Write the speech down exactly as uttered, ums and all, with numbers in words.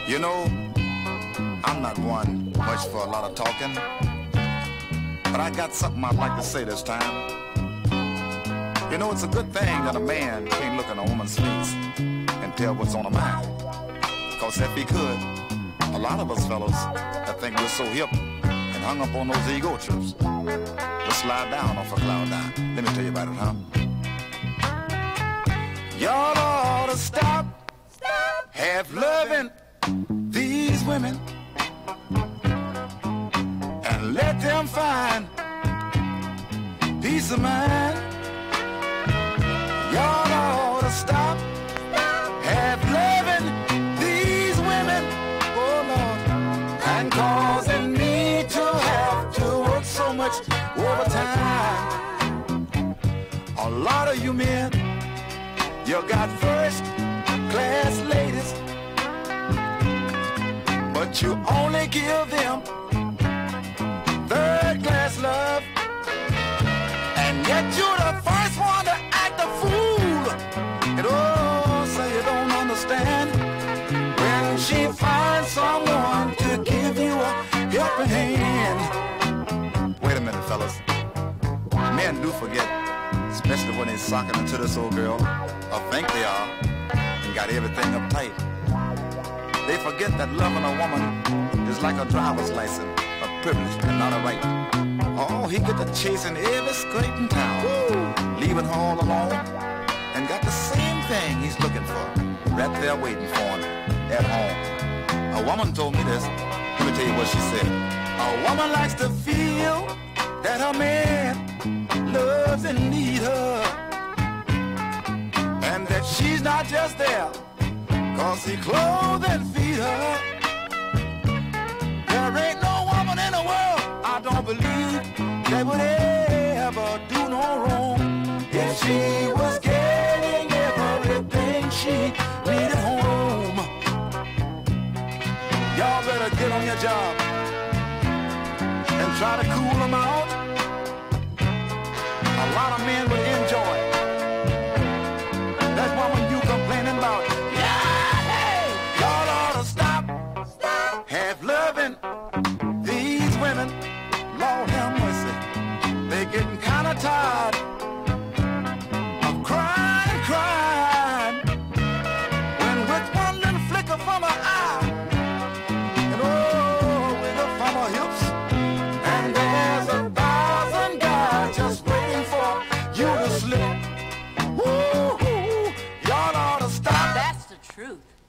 You know, I'm not one much for a lot of talking, but I got something I'd like to say this time. You know, it's a good thing that a man can't look in a woman's face and tell what's on her mind. Because if he could, a lot of us fellas that think we're so hip and hung up on those ego trips will slide down off a cloud nine. Let me tell you about it, huh? Y'all ought to stop, stop, have loving these women and let them find peace of mind. Y'all ought to stop, have loving these women, oh Lord, and causing me to have to work so much overtime. A lot of you men, you got first class ladies, but you only give them third class love, and yet you're the first one to act a fool. And oh, say you don't understand when she finds someone to give you a helping hand. Wait a minute, fellas. Men do forget, especially when they're socking into this old girl, or think they are, and got everything uptight. They forget that loving a woman is like a driver's license, a privilege and not a right. Oh, he get to chasing every skirt in town, woo, leaving her all alone, and got the same thing he's looking for right there waiting for him at home. A woman told me this. Let me tell you what she said. A woman likes to feel that her man loves and needs her, and that she's not just there cause he clothes and feed her. There ain't no woman in the world, I don't believe, that would ever do no wrong if she was getting everything she needed home. Y'all better get on your job and try to cool them out. A lot of men would enjoy it. That's why when you complaining about, yeah, hey, y'all ought to stop, stop, have loving these women. Lord have mercy, they getting kind of tired of crying, crying, when with one little flicker from her eye, and oh, wiggle from her hips, and there's a thousand guys just waiting for you to slip. Woo, y'all ought to stop. That's the truth.